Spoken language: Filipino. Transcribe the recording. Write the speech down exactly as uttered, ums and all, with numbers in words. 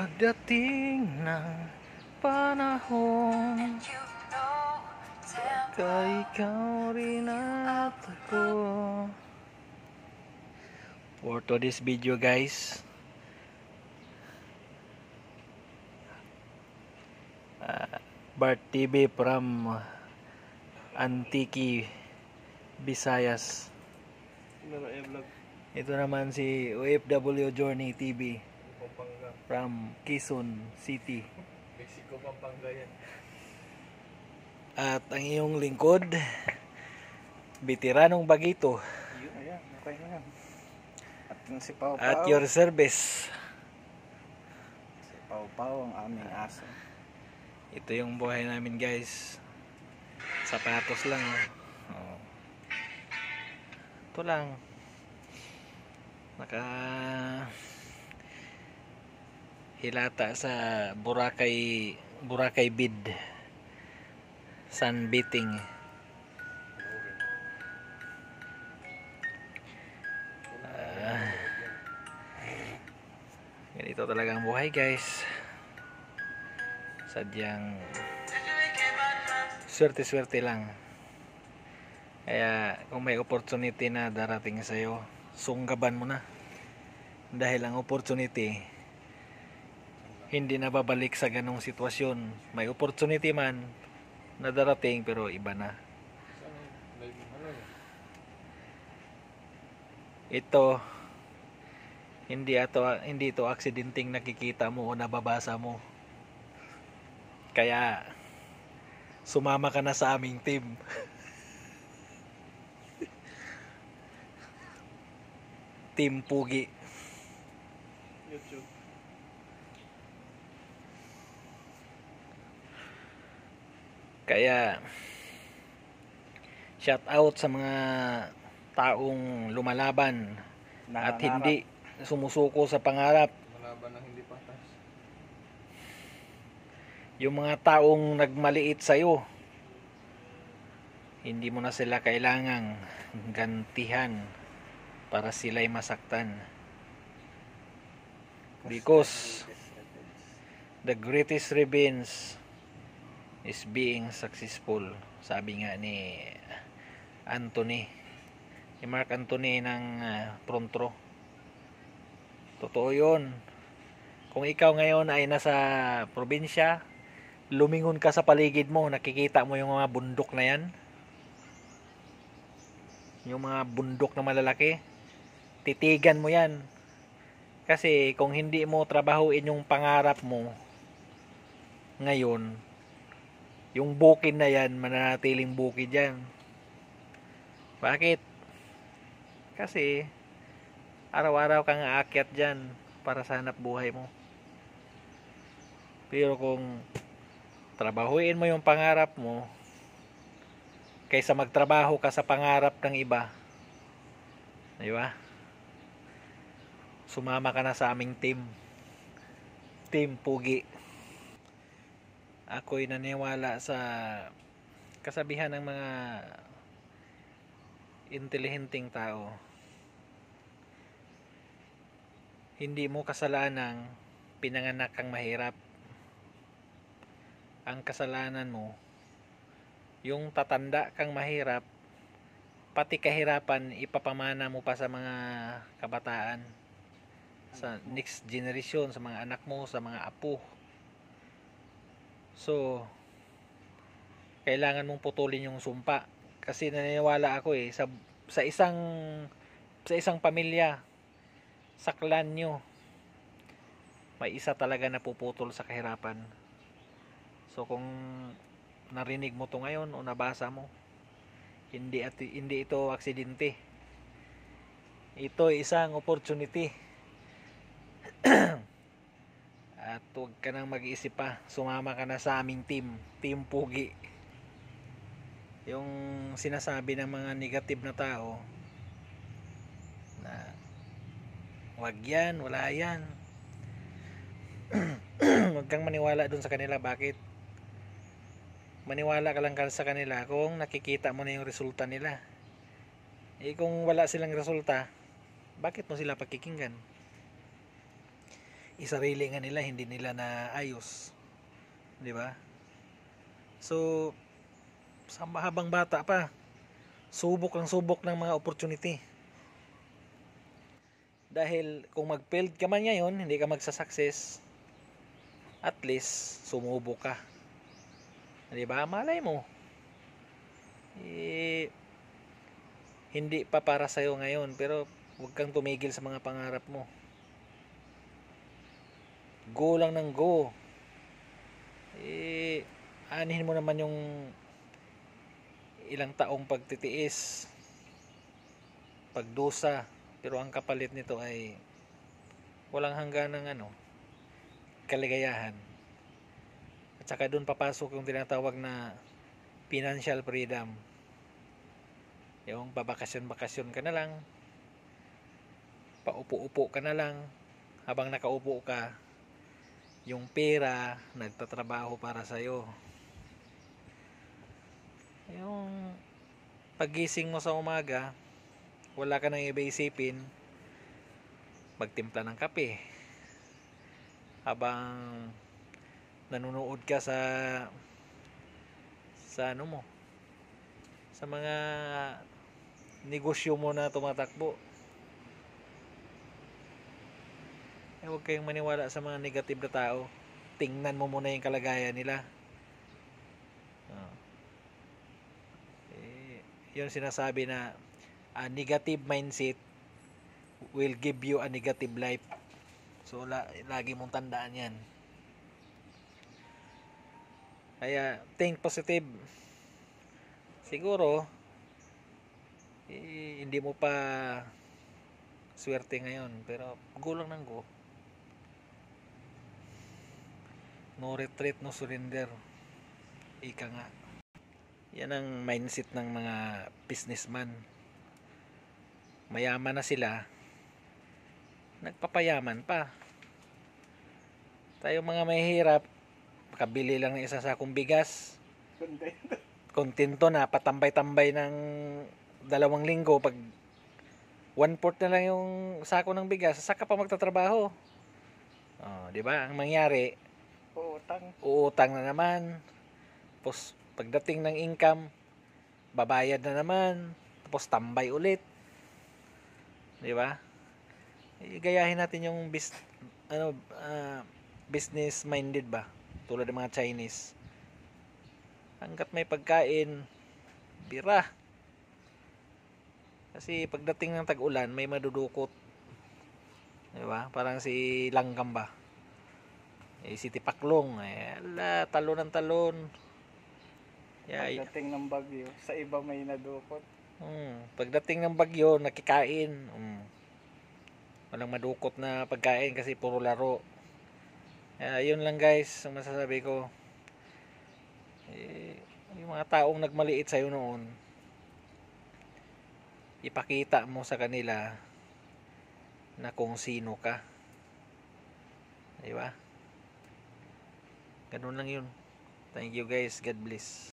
Pagdating ng panahon, pagka ikaw rin at ako. For today's video guys, uh, Bart T V from Antique, Visayas. Ito naman si O F W Journey T V from Quezon City, Mexico, Pampanga yan. At ang iyong lingkod, Veteranong Bagito. Ayan, okay na yan. At yung si Pau Pau. At your service. Si Pau Pau ang aming aso. Ito yung buhay namin guys. Sapatos lang. Oh. Ito lang. Naka hilata sa Boracay Boracay Bid sunbathing. Uh, ganito talaga ang buhay guys. Sadyang swerte-swerte lang. Kaya kung may opportunity na darating sa'yo, sunggaban mo na. Dahil ang opportunity hindi na babalik sa ganong sitwasyon. May opportunity man na darating pero iba na. Ito hindi ito hindi ito aksidenteng nakikita mo o nababasa mo. Kaya sumama ka na sa aming team. Team Pugi. YouTube. Kaya shout out sa mga taong lumalaban at hindi sumusuko sa pangarap. Lumalaban ng hindi patas. Yung mga taong nagmaliit sa'yo, hindi mo na sila kailangang gantihan para sila'y masaktan. Because the greatest revenge is being successful. Sabi nga ni Anthony, ni Mark Anthony ng uh, Prontro. Totoo yun. Kung ikaw ngayon ay nasa probinsya, lumingon ka sa paligid mo, nakikita mo yung mga bundok na yan, yung mga bundok na malalaki, titigan mo yan. Kasi kung hindi mo trabahuin yung pangarap mo ngayon, yung bukid na yan, mananatiling bukid yan. Bakit? Kasi araw-araw kang aakyat dyan para sa hanap buhay mo. Pero kung trabahuin mo yung pangarap mo kaysa magtrabaho ka sa pangarap ng iba, di ba? Sumama ka na sa aming team. Team Pugi. Ako'y naniwala sa kasabihan ng mga intelihenteng tao. Hindi mo kasalanang pinanganak kang mahirap. Ang kasalanan mo, yung tatanda kang mahirap, pati kahirapan ipapamana mo pa sa mga kabataan, sa next generation, sa mga anak mo, sa mga apo. So kailangan mong putulin yung sumpa. Kasi naniniwala ako eh, sa, sa isang sa isang pamilya, sa clan nyo, may isa talaga na puputol sa kahirapan. So kung narinig mo to ngayon o nabasa mo, hindi at hindi ito aksidente. Ito isang opportunity. At huwag ka nang mag-iisip pa, sumama ka na sa aming team, Team Pugi. Yung sinasabi ng mga negative na tao na wag yan, wala yan, huwag kang maniwala dun sa kanila. Bakit? Maniwala ka lang sa kanila kung nakikita mo na yung resulta nila. Eh kung wala silang resulta, bakit mo sila pakikinggan? isarili nga nila, hindi nila na ayos, di ba? So sa habang bata pa, subok ang subok ng mga opportunity. Dahil kung mag-failed ka man ngayon, hindi ka magsasucess, at least sumubok ka, di ba? Malay mo eh, hindi pa para sa'yo ngayon, pero huwag kang tumigil sa mga pangarap mo. Go lang ng go. Eh, anihin mo naman yung ilang taong pagtitiis, pagdusa, pero ang kapalit nito ay walang hangganang ano, kaligayahan. At saka doon papasok yung tinatawag na financial freedom. Yung babakasyon-bakasyon ka na lang, paupo-upo ka na lang, habang nakaupo ka, yung pera nagtatrabaho para sa'yo. Yung pagising mo sa umaga, wala ka nang iba isipin, magtimpla ng kape habang nanonood ka sa sa ano mo, sa mga negosyo mo na tumatakbo. Eh, huwag kayong maniwala sa mga negative na tao. Tingnan mo muna yung kalagayan nila. Oh. Eh, yun sinasabi na a negative mindset will give you a negative life. So la, lagi mong tandaan yan. Kaya think positive. Siguro eh, hindi mo pa swerte ngayon, pero go lang ng go. No retreat, no surrender. Ika nga. Yan ang mindset ng mga businessman. Mayaman na sila, nagpapayaman pa. Tayo mga mahihirap, makabili lang ng isa sakong bigas, kontento na, patambay-tambay ng dalawang linggo. Pag one fourth na lang yung sako ng bigas, saka pa magtatrabaho. Oh, di ba? Ang mangyari, Uutang. uutang na naman. Tapos pagdating ng income, babayad na naman. Tapos tambay ulit. Di ba? E, gayahin natin yung bis, ano, uh, business minded ba? Tulad ng mga Chinese. Hanggat may pagkain, bira. Kasi pagdating ng tag-ulan, may madudukot. Di ba? Parang si Langgam ba? Eh, si Tipaklong, eh, ala, talon ng talon. Yeah, Pagdating ng bagyo, sa iba may nadukot. hmm, pagdating ng bagyo, nakikain. Hmm. Walang madukot na pagkain kasi puro laro. Uh, yun lang guys, ang masasabi ko. Eh, yung mga taong nagmaliit sa'yo noon, ipakita mo sa kanila na kung sino ka. Di ba? Ganun lang yun. Thank you guys. God bless.